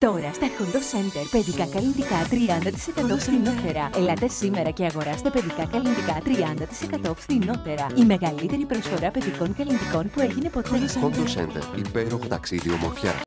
Τώρα στα Hondo Center παιδικά καλλιτικά 30% φθηνότερα. Ελάτε σήμερα και αγοράστε παιδικά καλλιτικά 30% φθηνότερα. Η μεγαλύτερη προσφορά παιδικών καλλιτικών που έγινε ποτέ. Hondo Center. Υπέροχο ταξίδι ομορφιά.